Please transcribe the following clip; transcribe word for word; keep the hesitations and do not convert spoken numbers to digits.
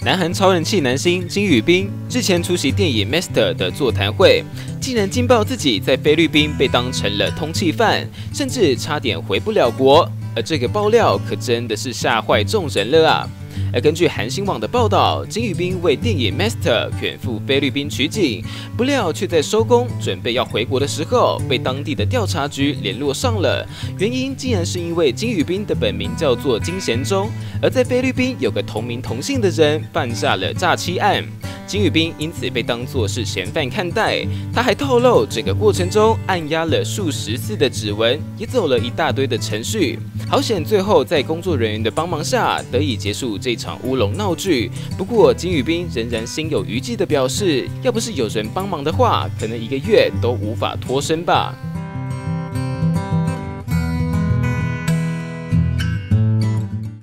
南韩超人气男星金宇彬日前出席电影《Master》的座谈会，竟然惊爆自己在菲律宾被当成了通缉犯，甚至差点回不了国。而这个爆料可真的是吓坏众人了啊！而根据韩新网的报道，金宇彬为电影《Master》远赴菲律宾取景，不料却在收工准备要回国的时候，被当地的调查局联络上了。原因竟然是因为金宇彬的本名叫做金贤忠，而在菲律宾有个同名同姓的人犯下了诈欺案。金宇彬因此被当作是嫌犯看待。他还透露，整个过程中按压了数十次的指纹，也走了一大堆的程序。好险，最后在工作人员的帮忙下，得以结束这场乌龙闹剧。不过，金宇彬仍然心有余悸地表示，要不是有人帮忙的话，可能一个月都无法脱身吧。